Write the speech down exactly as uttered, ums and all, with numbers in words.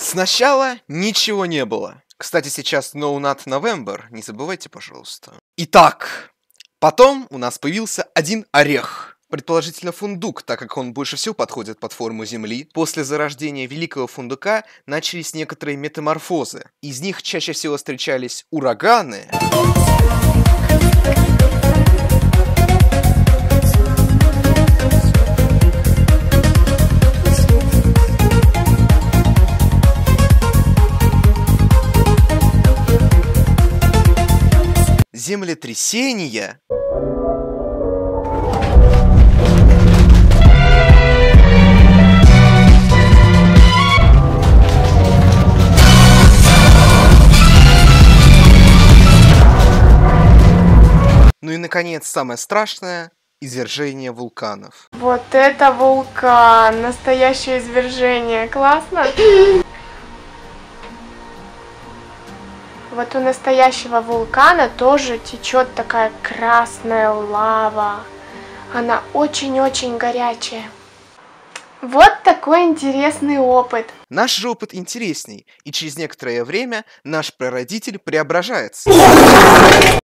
Сначала ничего не было. Кстати, сейчас No Nut November, не забывайте, пожалуйста. Итак, потом у нас появился один орех. Предположительно фундук, так как он больше всего подходит под форму Земли. После зарождения великого фундука начались некоторые метаморфозы. Из них чаще всего встречались ураганы, землетрясения, ну и, наконец, самое страшное – извержение вулканов. Вот это вулкан! Настоящее извержение! Классно? Вот у настоящего вулкана тоже течет такая красная лава. Она очень-очень горячая. Вот такой интересный опыт. Наш же опыт интересней, и через некоторое время наш прародитель преображается.